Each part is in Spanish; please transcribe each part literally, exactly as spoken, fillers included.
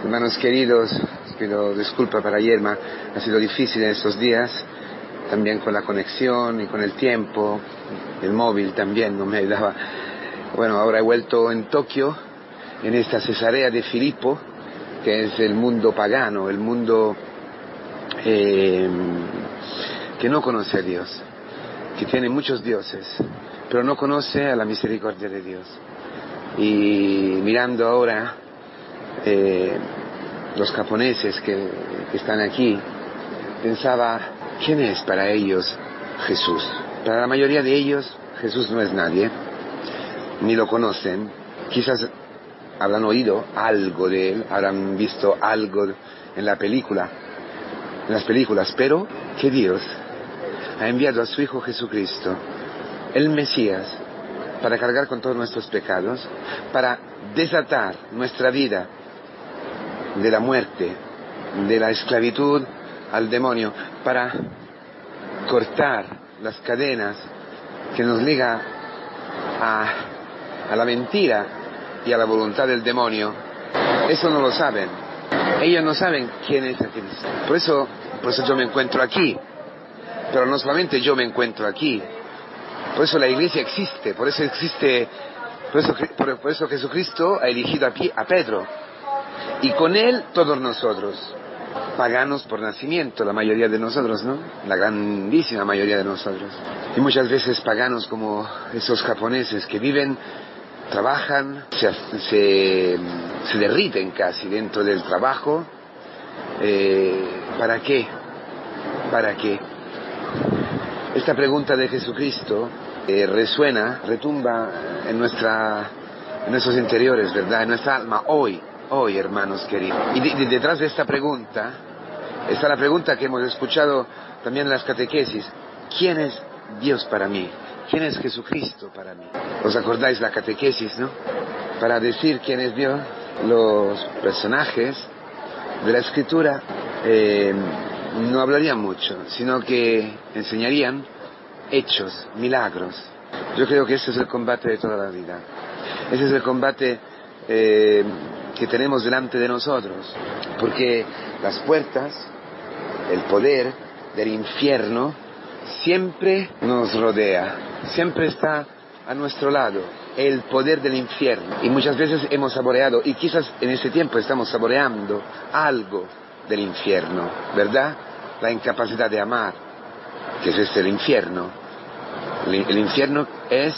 Hermanos queridos, pido disculpa para Yerma, ha sido difícil en estos días, también con la conexión y con el tiempo, el móvil también no me ayudaba. Bueno, ahora he vuelto en Tokio, en esta Cesarea de Filipo, que es el mundo pagano, el mundo eh, que no conoce a Dios, que tiene muchos dioses, pero no conoce a la misericordia de Dios. Y mirando ahora eh, los japoneses que, que están aquí, pensaba, ¿quién es para ellos Jesús? Para la mayoría de ellos Jesús no es nadie, ni lo conocen, quizás habrán oído algo de él, habrán visto algo en la película, en las películas, pero que Dios ha enviado a su Hijo Jesucristo, el Mesías, para cargar con todos nuestros pecados, para desatar nuestra vida de la muerte, de la esclavitud al demonio, para cortar las cadenas que nos ligan a, a la mentira y a la voluntad del demonio. Eso no lo saben. Ellos no saben quién es Cristo. Por eso, por eso yo me encuentro aquí. Pero no solamente yo me encuentro aquí. Por eso la iglesia existe. Por eso existe. Por eso, por, por eso Jesucristo ha elegido a, a Pedro. Y con él todos nosotros. Paganos por nacimiento, la mayoría de nosotros, ¿no? La grandísima mayoría de nosotros. Y muchas veces paganos como esos japoneses que viven, trabajan, se, se, se derriten casi dentro del trabajo. Eh, ¿Para qué? ¿Para qué? Esta pregunta de Jesucristo eh, resuena, retumba en, nuestra, en nuestros interiores, ¿verdad? En nuestra alma, hoy, hoy, hermanos queridos. Y de, de, detrás de esta pregunta está la pregunta que hemos escuchado también en las catequesis. ¿Quién es Dios para mí? ¿Quién es Jesucristo para mí? ¿Os acordáis la catequesis, no? Para decir quién es Dios, los personajes de la Escritura eh, no hablarían mucho, sino que enseñarían hechos, milagros. Yo creo que ese es el combate de toda la vida. Ese es el combate eh, que tenemos delante de nosotros, porque las puertas, el poder del infierno siempre nos rodea, siempre está a nuestro lado, el poder del infierno. Y muchas veces hemos saboreado, y quizás en este tiempo estamos saboreando algo del infierno, ¿verdad? La incapacidad de amar, que es este el infierno. El, el infierno es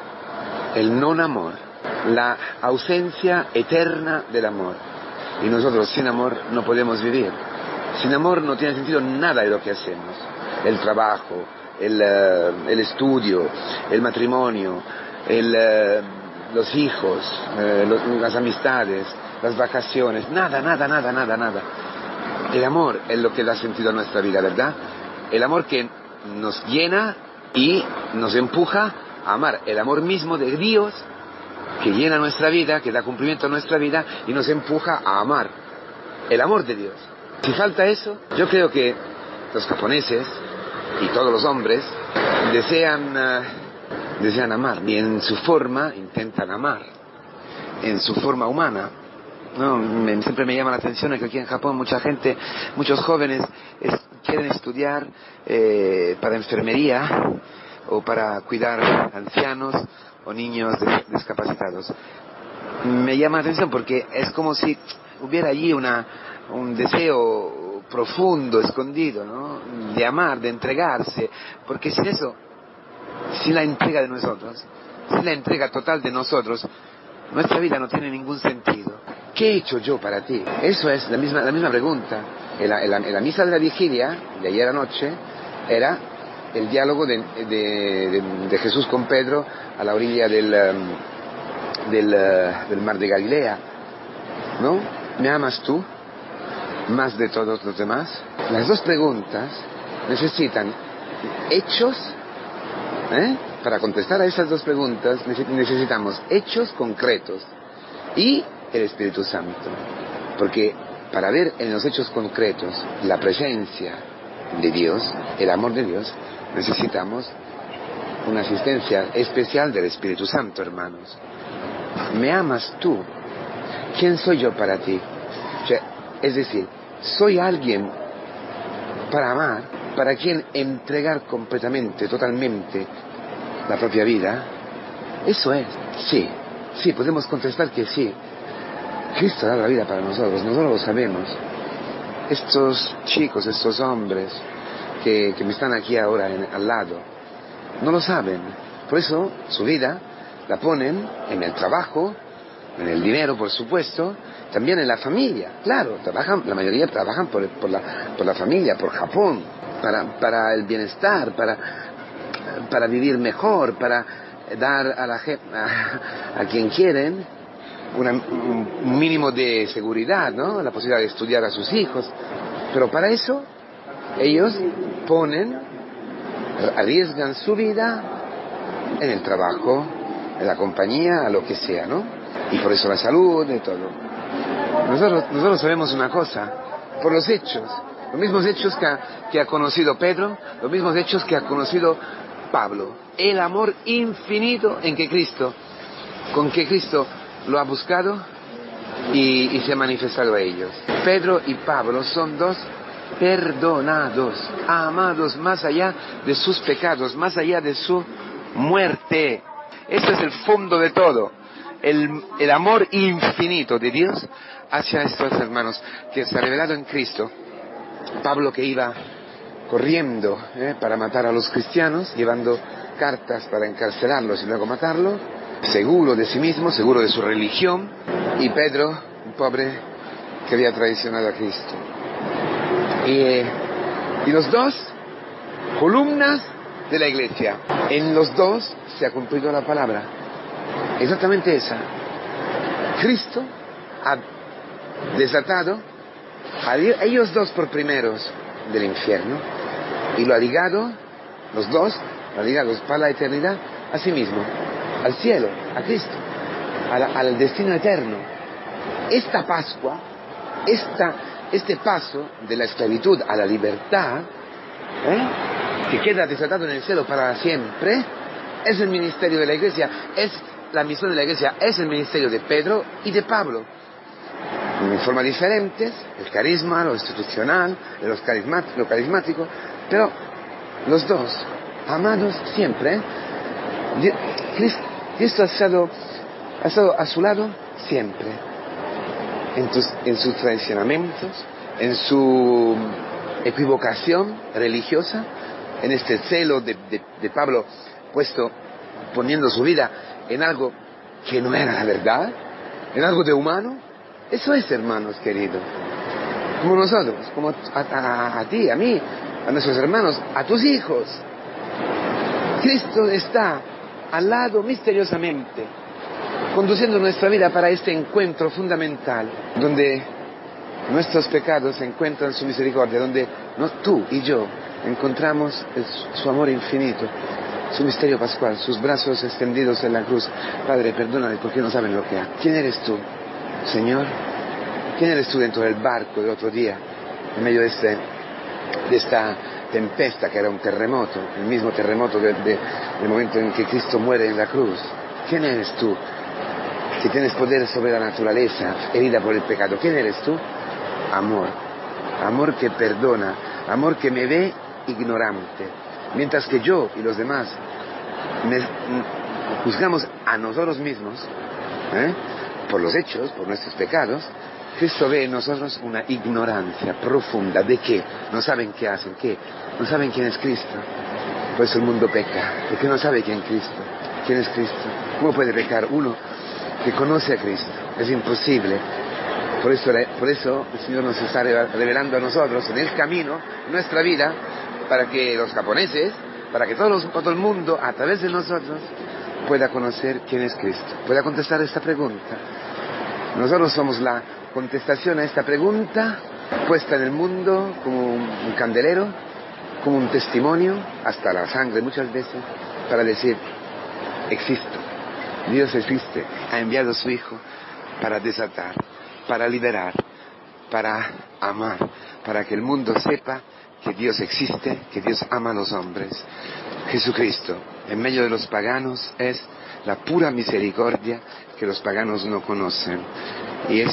el non amor, la ausencia eterna del amor. Y nosotros sin amor no podemos vivir. Sin amor no tiene sentido nada de lo que hacemos. El trabajo, el, uh, el estudio, el matrimonio, el, uh, los hijos, uh, los, las amistades, las vacaciones, nada, nada, nada, nada, nada. El amor es lo que da sentido a nuestra vida, ¿verdad? El amor que nos llena y nos empuja a amar. El amor mismo de Dios que llena nuestra vida, que da cumplimiento a nuestra vida y nos empuja a amar. El amor de Dios. Si falta eso, yo creo que los japoneses y todos los hombres desean, uh, desean amar. Y en su forma intentan amar. En su forma humana. No, me, siempre me llama la atención que aquí en Japón mucha gente, muchos jóvenes es, quieren estudiar eh, para enfermería o para cuidar ancianos o niños des, discapacitados. Me llama la atención porque es como si hubiera allí una, un deseo profundo, escondido, ¿no? De amar, de entregarse, porque sin eso, sin la entrega de nosotros, sin la entrega total de nosotros, nuestra vida no tiene ningún sentido. ¿Qué he hecho yo para ti? Eso es la misma, la misma pregunta. En la, en, la, en la misa de la vigilia, de ayer anoche, era el diálogo de, de, de, de Jesús con Pedro a la orilla del, um, del, uh, del mar de Galilea. ¿No? ¿Me amas tú más de todos los demás? Las dos preguntas necesitan hechos, ¿eh? Para contestar a esas dos preguntas necesitamos hechos concretos y el Espíritu Santo, porque para ver en los hechos concretos la presencia de Dios, el amor de Dios, necesitamos una asistencia especial del Espíritu Santo, hermanos. ¿Me amas tú? ¿Quién soy yo para ti? Cioè, Es decir, soy alguien para amar, para quien entregar completamente, totalmente la propia vida. Eso es, sí, sí, podemos contestar que sí. Cristo da la vida para nosotros, nosotros lo sabemos. Estos chicos, estos hombres que, que me están aquí ahora en, al lado, no lo saben. Por eso su vida la ponen en el trabajo, en el dinero, por supuesto, también en la familia. Claro, trabajan, la mayoría trabajan por, por, la, por la familia, por Japón, para, para el bienestar, para, para vivir mejor, para dar a, la, a, a quien quieren una, un mínimo de seguridad, ¿no? La posibilidad de estudiar a sus hijos. Pero para eso ellos ponen, arriesgan su vida en el trabajo, en la compañía, a lo que sea, ¿no? Y por eso la salud y todo. Nosotros, nosotros sabemos una cosa, por los hechos, los mismos hechos que ha, que ha conocido Pedro, los mismos hechos que ha conocido Pablo. El amor infinito en que Cristo, con que Cristo lo ha buscado y, y se ha manifestado a ellos. Pedro y Pablo son dos perdonados, amados más allá de sus pecados, más allá de su muerte. Este es el fondo de todo, el, el amor infinito de Dios hacia estos hermanos que se ha revelado en Cristo. Pablo, que iba corriendo eh, para matar a los cristianos, llevando cartas para encarcelarlos y luego matarlos, seguro de sí mismo, seguro de su religión, y Pedro, un pobre que había traicionado a Cristo. Y, eh, y los dos, columnas de la iglesia. En los dos se ha cumplido la palabra, exactamente esa. Cristo ha desatado a ellos dos por primeros del infierno y lo ha ligado, los dos, lo ha ligado para la eternidad a sí mismo, al cielo, a Cristo, al, al destino eterno. Esta Pascua, esta, este paso de la esclavitud a la libertad, ¿eh? que queda desatado en el cielo para siempre, es el ministerio de la iglesia, es la misión de la iglesia, es el ministerio de Pedro y de Pablo. En formas diferentes, el carisma, lo institucional, lo carismático, lo carismático, pero los dos, amados siempre. ¿eh? Cristo ha estado, ha estado a su lado siempre, en, tus, en sus traicionamientos, en su equivocación religiosa, en este celo de, de, de Pablo puesto, poniendo su vida en algo que no era la verdad, en algo de humano. Eso es, hermanos queridos, como nosotros, como a, a, a ti, a mí, a nuestros hermanos, a tus hijos. Cristo está al lado misteriosamente, conduciendo nuestra vida para este encuentro fundamental, donde nuestros pecados encuentran su misericordia, donde no, tú y yo encontramos el, su amor infinito, su misterio pascual, sus brazos extendidos en la cruz. Padre, perdónale porque no saben lo que hacen. ¿Quién eres tú, Señor? ¿Quién eres tú dentro del barco de otro día, en medio de, este, de esta tempesta que era un terremoto, el mismo terremoto de, de, del momento en que Cristo muere en la cruz? ¿Quién eres tú, que tienes poder sobre la naturaleza, herida por el pecado? ¿Quién eres tú? Amor, amor que perdona, amor que me ve ignorante, mientras que yo y los demás me, juzgamos a nosotros mismos, ¿eh? por los hechos, por nuestros pecados. Cristo ve en nosotros una ignorancia profunda. ¿De qué? No saben qué hacen, ¿qué? No saben quién es Cristo. Por eso el mundo peca, porque no sabe quién es Cristo. ¿Quién es Cristo? ¿Cómo puede pecar uno que conoce a Cristo? Es imposible. Por eso, por eso el Señor nos está revelando a nosotros en el camino, en nuestra vida, para que los japoneses, para que todos los, todo el mundo, a través de nosotros, pueda conocer quién es Cristo, pueda contestar esta pregunta. Nosotros somos la contestación a esta pregunta, puesta en el mundo como un, un candelero, como un testimonio, hasta la sangre muchas veces, para decir, existo, Dios existe, ha enviado a su Hijo para desatar, para liberar, para amar, para que el mundo sepa que Dios existe, que Dios ama a los hombres. Jesucristo, en medio de los paganos, es la pura misericordia que los paganos no conocen. Y eso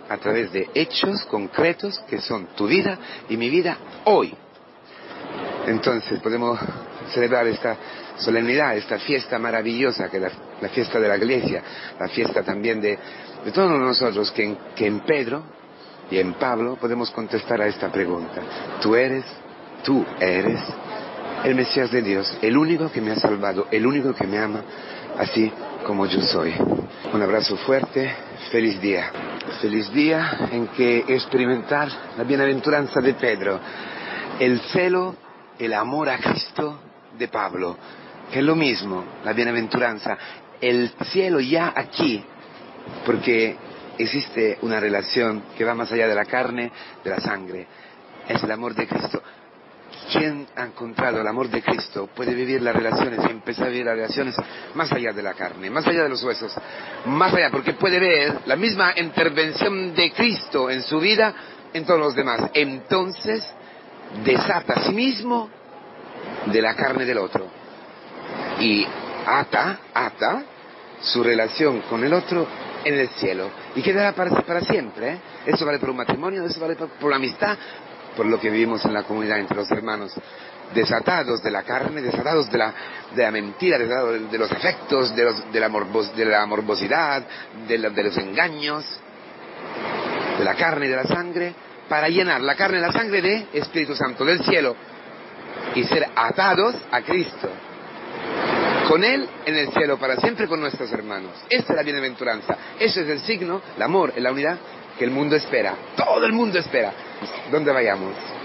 a través de hechos concretos que son tu vida y mi vida hoy. Entonces podemos celebrar esta solemnidad, esta fiesta maravillosa que es la, la fiesta de la Iglesia, la fiesta también de, de todos nosotros que en, que en Pedro y en Pablo podemos contestar a esta pregunta. Tú eres, tú eres el Mesías de Dios, el único que me ha salvado, el único que me ama, así como yo soy. Un abrazo fuerte, feliz día. Feliz día en que experimentar la bienaventuranza de Pedro, el celo, el amor a Cristo de Pablo, que es lo mismo, la bienaventuranza, el cielo ya aquí, porque existe una relación que va más allá de la carne, de la sangre, es el amor de Cristo. Quien ha encontrado el amor de Cristo puede vivir las relaciones y empezar a vivir las relaciones más allá de la carne, más allá de los huesos, más allá, porque puede ver la misma intervención de Cristo en su vida en todos los demás. Entonces desata a sí mismo de la carne del otro y ata, ata su relación con el otro en el cielo y quedará para, para siempre, ¿eh? Eso vale por un matrimonio, eso vale por, por la amistad, por lo que vivimos en la comunidad entre los hermanos, desatados de la carne, desatados de la, de la mentira, desatados de los afectos, de, los, de, la, morbos, de la morbosidad, de, la, de los engaños, de la carne y de la sangre, para llenar la carne y la sangre de Espíritu Santo, del cielo, y ser atados a Cristo, con Él en el cielo para siempre con nuestros hermanos. Esta es la bienaventuranza, eso es el signo, el amor, la unidad que el mundo espera, todo el mundo espera, donde vayamos.